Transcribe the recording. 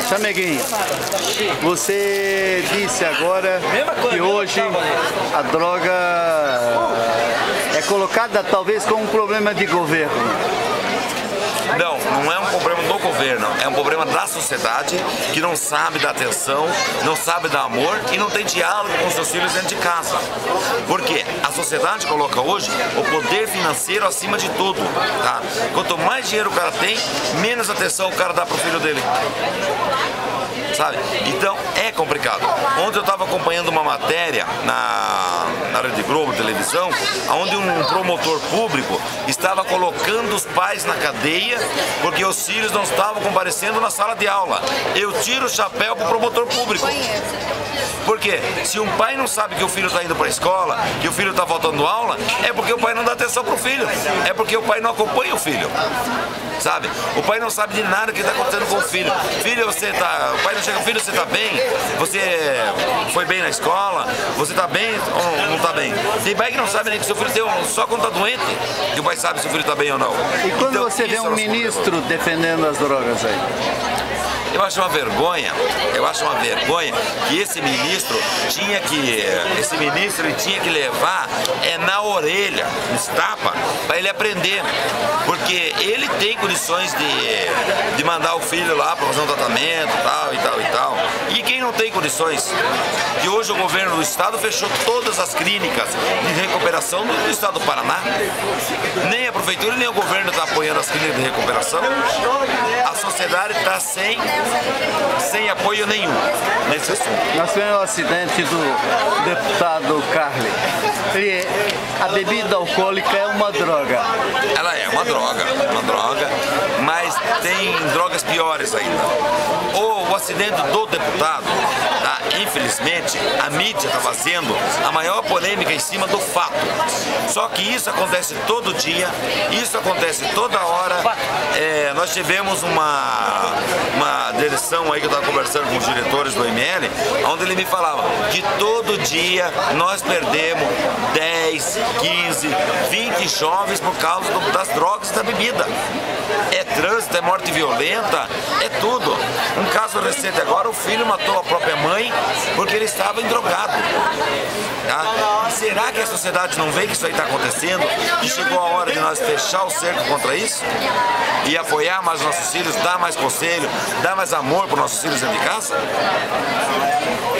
Chameguinho, você disse agora que hoje a droga é colocada talvez como um problema de governo. Não, não é um problema do governo, é um problema da sociedade que não sabe dar atenção, não sabe dar amor e não tem diálogo com seus filhos dentro de casa. Porque a sociedade coloca hoje o poder financeiro acima de tudo, tá? Quanto mais dinheiro o cara tem, menos atenção o cara dá pro filho dele. Sabe? Então é complicado. Ontem eu estava acompanhando uma matéria na Rede Globo, televisão, onde um promotor público estava colocando os pais na cadeia porque os filhos não estavam comparecendo na sala de aula. Eu tiro o chapéu pro promotor público. Porque se um pai não sabe que o filho está indo para a escola, que o filho está faltando aula, é porque o pai não dá atenção pro filho. É porque o pai não acompanha o filho. Sabe? O pai não sabe de nada que está acontecendo com o filho. Filho, você tá. O pai não chega, filho, você está bem? Você foi bem na escola? Você está bem ou não está bem? Tem pai que não sabe nem que seu filho tem só quando está doente, que o pai sabe se o filho está bem ou não. E quando então, você vê um ministro defendendo as drogas aí? Eu acho uma vergonha que esse ministro tinha que levar na orelha, nos tapa, para ele aprender. Porque ele tem condições de mandar o filho lá para fazer um tratamento, tal e tal e tal. E quem não tem condições? Que hoje o governo do estado fechou todas as clínicas de recuperação do estado do Paraná. Nem a prefeitura nem o governo está apoiando as clínicas de recuperação. A sociedade está sem apoio nenhum nesse assunto. Nós tivemos o acidente do deputado Carly. A bebida alcoólica é uma droga. Ela é uma droga, mas tem drogas piores ainda. O acidente do deputado, tá? Infelizmente, a mídia está fazendo a maior polêmica em cima do fato. Só que isso acontece todo dia, isso acontece toda hora. Nós tivemos uma direção aí que eu estava conversando com os diretores do ML, onde ele me falava que todo dia nós perdemos 10, 15, 20 jovens por causa das drogas e da bebida. É trânsito, é morte violenta, é tudo. Um caso recente agora, o filho matou a própria mãe porque ele estava endrogado. Tá? Será que a sociedade não vê que isso aí está acontecendo e chegou a hora de nós fechar o cerco contra isso e apoiar mais os nossos filhos, dar mais conselho, dar mais amor para os nossos filhos dentro de casa?